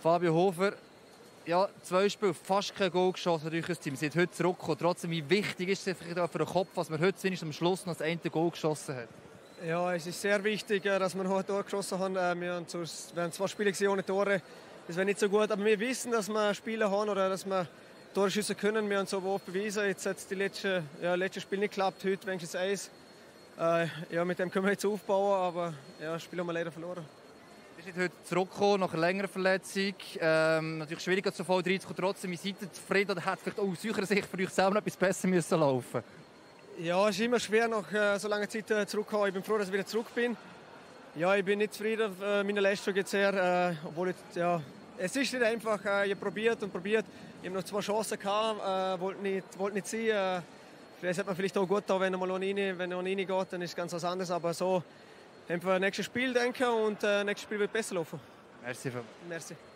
Fabio Hofer, ja, 2 Spiele, fast kein Goal geschossen durch das Team. Sie sind heute zurückgekommen. Trotzdem, wie wichtig ist es für den Kopf, dass man heute wenigstens am Schluss noch das eine Goal geschossen hat? Ja, es ist sehr wichtig, dass wir noch ein Tor geschossen haben. Wir haben 2 Spiele gesehen ohne Tore. Das wäre nicht so gut, aber wir wissen, dass wir Spiele haben oder dass wir Tore schiessen können. Wir haben so oft bewiesen. Jetzt hat es letzte Spiel nicht geklappt, heute wenigstens eins. Mit dem können wir jetzt aufbauen, aber das Spiel haben wir leider verloren. Wir sind heute zurückgekommen nach einer längeren Verletzung. Natürlich schwieriger zu voll reinzukommen. Trotzdem, wie seid ihr zufrieden oder hätte vielleicht auch aus eurer Sicht für euch selber noch etwas besser müssen laufen? Ja, es ist immer schwer, nach so langer Zeit zurückzukommen. Ich bin froh, dass ich wieder zurück bin. Ja, ich bin nicht zufrieden mit meiner Leistung jetzt her, obwohl es ist nicht einfach. Ich habe probiert. Ich habe noch 2 Chancen gehabt, wollte nicht sein. Es hat man vielleicht auch gut da, wenn er mal reingeht, dann ist es ganz was anderes. Aber so, einfach nächstes Spiel denken und nächstes Spiel wird besser laufen. Merci. Merci.